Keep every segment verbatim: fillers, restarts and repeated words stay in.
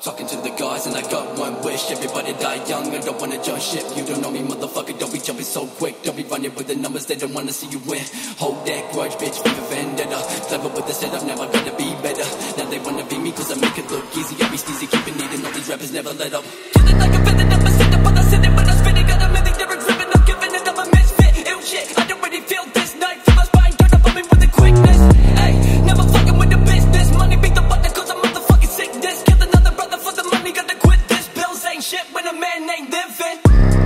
Talking to the gods and I got one wish. Everybody die young, I don't wanna jump ship. You don't know me, motherfucker, don't be jumping so quick. Don't be running with the numbers, they don't wanna see you win. Hold that grudge, bitch, for the vendetta. Clever with the setup, now I gotta be better. Now they wanna be me cause I make it look easy. I be steezy, keeping needing all these rappers never let up. Feeling like a feather, never sit up, but I sit it, but I spit it. Got a million lyrics ripping, I'm giving it up a misfit. Ill shit, I don't really feel this night. Feel my spine, turn up on me with the quickness. Hey, never fucking with the business. Money beat the button cause I'm motherfucking sickness. Kill another brother for the money, gotta quit this. Bills ain't shit when a man ain't living.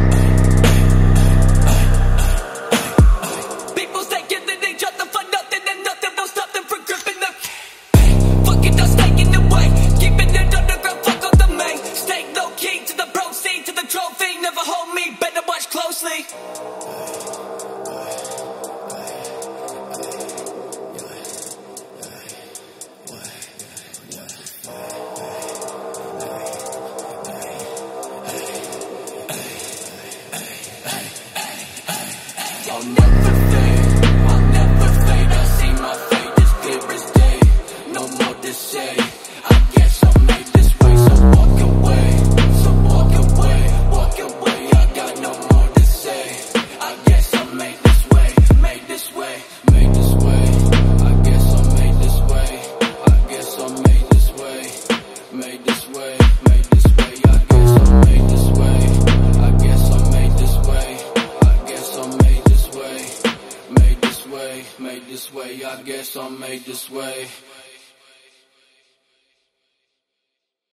People say giving each other for nothing and nothing will stop them from gripping them. Fuck it, I'm taking it away. Keeping it underground, fuck on the main. Stay low key to the proceed, to the trophy. Never hold me, better watch closely. I'll never fade, I'll never fade. I see my fate as clear as day. No more to say, I guess I'm made this way. So walk away, so walk away, walk away. I got no more to say. I guess I'm made this way, made this way, made this way. I guess I'm made this way, I guess I'm made this way, made this way, made this way. I guess I'm made this way, I guess I'm made this way, I guess I'm made this way, made this way, made this way. I guess I'm made this way.